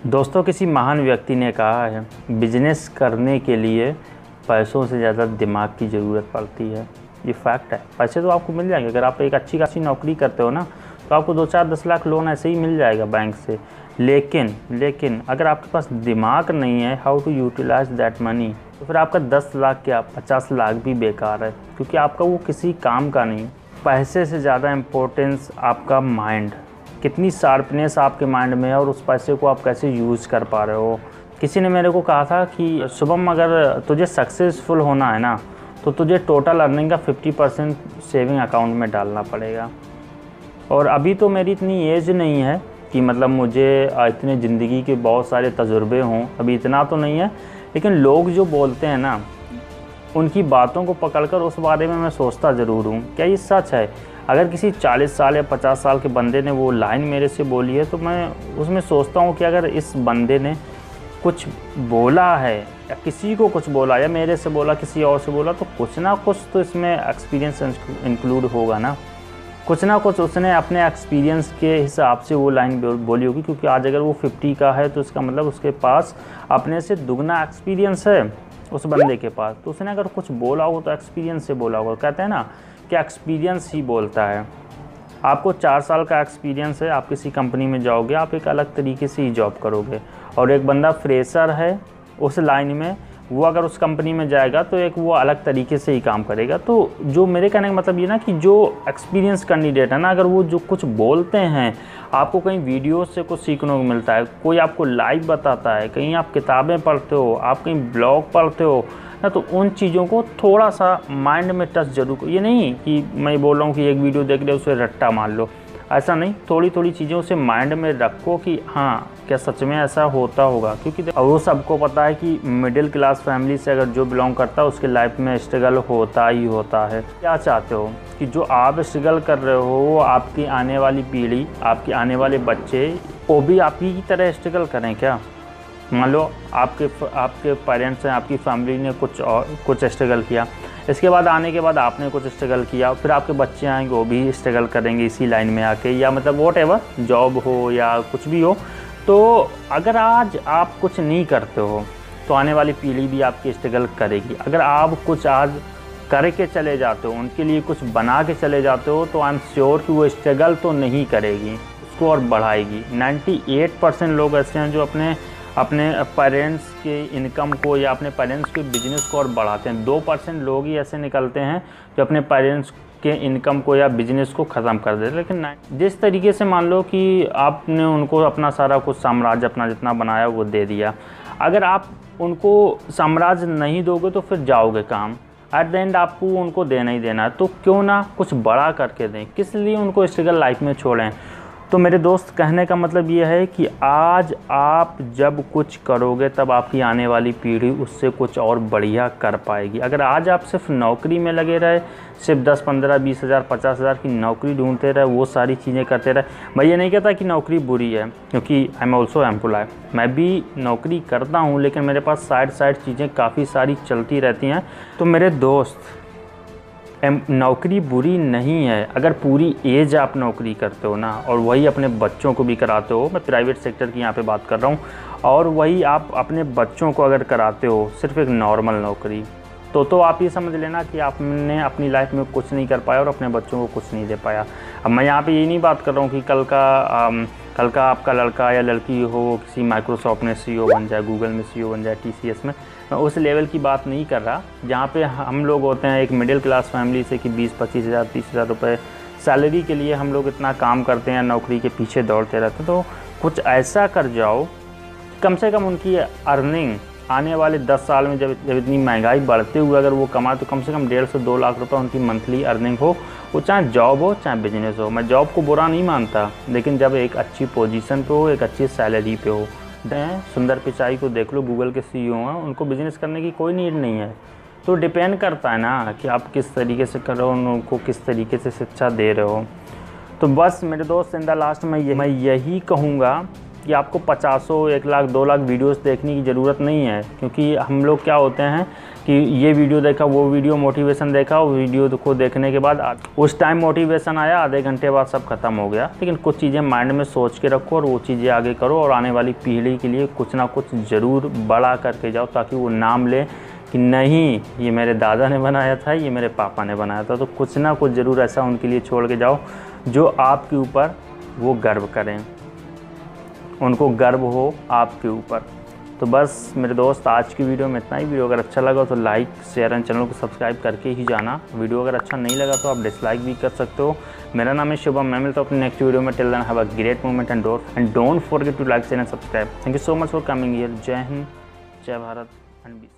दोस्तों, किसी महान व्यक्ति ने कहा है, बिजनेस करने के लिए पैसों से ज़्यादा दिमाग की ज़रूरत पड़ती है। ये फैक्ट है। पैसे तो आपको मिल जाएंगे, अगर आप एक अच्छी खासी नौकरी करते हो ना, तो आपको 2-4-10 लाख लोन ऐसे ही मिल जाएगा बैंक से। लेकिन अगर आपके पास दिमाग नहीं है how to utilise that money, तो फिर आपका 10 लाख क्या 50 लाख भी बेकार है, क्योंकि आपका वो किसी काम का नहीं। पैसे से ज़्यादा इम्पोर्टेंस आपका माइंड, कितनी शार्पनेस आपके माइंड में है और उस पैसे को आप कैसे यूज़ कर पा रहे हो। किसी ने मेरे को कहा था कि शुभम, अगर तुझे सक्सेसफुल होना है ना, तो तुझे टोटल अर्निंग का 50% सेविंग अकाउंट में डालना पड़ेगा। और अभी तो मेरी इतनी एज नहीं है कि मतलब मुझे इतने ज़िंदगी के बहुत सारे तजुर्बे हों, अभी इतना तो नहीं है। लेकिन लोग जो बोलते हैं ना, उनकी बातों को पकड़कर उस बारे में मैं सोचता ज़रूर हूँ, क्या ये सच है। अगर किसी 40 साल या 50 साल के बंदे ने वो लाइन मेरे से बोली है, तो मैं उसमें सोचता हूँ कि अगर इस बंदे ने कुछ बोला है या किसी को कुछ बोला या मेरे से बोला, किसी और से बोला, तो कुछ ना कुछ तो इसमें एक्सपीरियंस इंक्लूड होगा ना। कुछ ना कुछ उसने अपने एक्सपीरियंस के हिसाब से वो लाइन बोली होगी, क्योंकि आज अगर वो 50 का है तो इसका मतलब उसके पास अपने से दुगना एक्सपीरियंस है उस बंदे के पास। तो उसने अगर कुछ बोला हो तो एक्सपीरियंस से बोला होगा। कहते हैं ना कि एक्सपीरियंस ही बोलता है। आपको 4 साल का एक्सपीरियंस है, आप किसी कंपनी में जाओगे, आप एक अलग तरीके से ही जॉब करोगे। और एक बंदा फ्रेशर है उस लाइन में, वो अगर उस कंपनी में जाएगा तो एक वो अलग तरीके से ही काम करेगा। तो जो मेरे कहने का मतलब ये ना कि जो एक्सपीरियंस कैंडिडेट है ना, अगर वो जो कुछ बोलते हैं, आपको कहीं वीडियो से कुछ सीखने को मिलता है, कोई आपको लाइव बताता है, कहीं आप किताबें पढ़ते हो, आप कहीं ब्लॉग पढ़ते हो ना, तो उन चीज़ों को थोड़ा सा माइंड में टच जरूर। ये नहीं कि मैं बोल रहा हूँ कि एक वीडियो देख रहे हो उसे रट्टा मार लो, ऐसा नहीं। थोड़ी थोड़ी चीज़ें उसे माइंड में रखो कि हाँ, क्या सच में ऐसा होता होगा। क्योंकि वो सबको पता है कि मिडिल क्लास फैमिली से अगर जो बिलोंग करता है उसके लाइफ में स्ट्रगल होता ही होता है। क्या चाहते हो कि जो आप स्ट्रगल कर रहे हो वो आपकी आने वाली पीढ़ी, आपके आने वाले बच्चे वो भी आप ही की तरह स्ट्रगल करें क्या? मान लो आपके पेरेंट्स हैं, आपकी फैमिली ने कुछ स्ट्रगल किया, इसके बाद आने के बाद आपने कुछ स्ट्रगल किया, फिर आपके बच्चे आएंगे वो भी स्ट्रगल करेंगे इसी लाइन में आके, या मतलब व्हाटएवर जॉब हो या कुछ भी हो। तो अगर आज आप कुछ नहीं करते हो तो आने वाली पीढ़ी भी आपकी स्ट्रगल करेगी। अगर आप कुछ आज करके चले जाते हो, उनके लिए कुछ बना के चले जाते हो, तो आई एम श्योर कि वो स्ट्रगल तो नहीं करेगी, उसको और बढ़ाएगी। 98% लोग ऐसे हैं जो अपने पेरेंट्स के इनकम को या अपने पेरेंट्स के बिजनेस को और बढ़ाते हैं। 2% लोग ही ऐसे निकलते हैं जो अपने पेरेंट्स के इनकम को या बिजनेस को ख़त्म कर देते हैं। लेकिन जिस तरीके से मान लो कि आपने उनको अपना सारा कुछ साम्राज्य अपना जितना बनाया वो दे दिया, अगर आप उनको साम्राज्य नहीं दोगे तो फिर जाओगे काम। एट द एंड आपको उनको देना ही देना है, तो क्यों ना कुछ बड़ा करके दें, किस लिए उनको स्ट्रगल लाइफ में छोड़ें। तो मेरे दोस्त, कहने का मतलब ये है कि आज आप जब कुछ करोगे तब आपकी आने वाली पीढ़ी उससे कुछ और बढ़िया कर पाएगी। अगर आज आप सिर्फ नौकरी में लगे रहे, सिर्फ 10, 15, 20 हज़ार 50 हज़ार की नौकरी ढूंढते रहे, वो सारी चीज़ें करते रहे। मैं ये नहीं कहता कि नौकरी बुरी है, क्योंकि आई एम ऑल्सो एम्प्लॉय, मैं भी नौकरी करता हूँ, लेकिन मेरे पास साइड चीज़ें काफ़ी सारी चलती रहती हैं। तो मेरे दोस्त, नौकरी बुरी नहीं है अगर पूरी एज आप नौकरी करते हो ना, और वही अपने बच्चों को भी कराते हो। मैं प्राइवेट सेक्टर की यहाँ पे बात कर रहा हूँ। और वही आप अपने बच्चों को अगर कराते हो सिर्फ एक नॉर्मल नौकरी, तो आप ये समझ लेना कि आपने अपनी लाइफ में कुछ नहीं कर पाया और अपने बच्चों को कुछ नहीं दे पाया। अब मैं यहाँ पे ये नहीं बात कर रहा हूँ कि कल का आपका लड़का या लड़की हो किसी माइक्रोसॉफ्ट में CEO बन जाए, गूगल में CEO बन जाए, TCS में। मैं उस लेवल की बात नहीं कर रहा जहाँ पे हम लोग होते हैं एक मिडिल क्लास फैमिली से कि 20-25 हज़ार 30 हज़ार रुपये सैलरी के लिए हम लोग इतना काम करते हैं, नौकरी के पीछे दौड़ते रहते हैं। तो कुछ ऐसा कर जाओ, कम से कम उनकी अर्निंग आने वाले 10 साल में जब इतनी महंगाई बढ़ते हुए अगर वो कमाए, तो कम से कम 1.5 से 2 लाख रुपए उनकी मंथली अर्निंग हो। वो चाहे जॉब हो चाहे बिजनेस हो। मैं जॉब को बुरा नहीं मानता, लेकिन जब एक अच्छी पोजीशन पे हो, एक अच्छी सैलरी पे हो। सुंदर पिचाई को देख लो, गूगल के CEO हैं, उनको बिजनेस करने की कोई नीड नहीं है। तो डिपेंड करता है ना कि आप किस तरीके से कर रहे हो, उनको किस तरीके से शिक्षा दे रहे हो। तो बस मेरे दोस्त, इन द लास्ट मैं यही कहूँगा कि आपको 50, 1 लाख 2 लाख वीडियोस देखने की ज़रूरत नहीं है, क्योंकि हम लोग क्या होते हैं कि ये वीडियो देखा, वो वीडियो मोटिवेशन देखा, वो वीडियो को देखने के बाद उस टाइम मोटिवेशन आया, आधे घंटे बाद सब खत्म हो गया। लेकिन कुछ चीज़ें माइंड में सोच के रखो और वो चीज़ें आगे करो और आने वाली पीढ़ी के लिए कुछ ना कुछ ज़रूर बड़ा करके जाओ, ताकि वो नाम ले कि नहीं ये मेरे दादा ने बनाया था, ये मेरे पापा ने बनाया था। तो कुछ ना कुछ ज़रूर ऐसा उनके लिए छोड़ के जाओ जो आपके ऊपर वो गर्व करें, उनको गर्व हो आपके ऊपर। तो बस मेरे दोस्त, आज की वीडियो में इतना ही। वीडियो अगर अच्छा लगा तो लाइक शेयर एंड चैनल को सब्सक्राइब करके ही जाना। वीडियो अगर अच्छा नहीं लगा तो आप डिसलाइक भी कर सकते हो। मेरा नाम है शुभम, मैं मिलता हूँ अपने नेक्स्ट वीडियो में। Till then have a great moment and don't forget to like share and subscribe. Thank you so much for coming here. जय हिंद, जय भारत एंड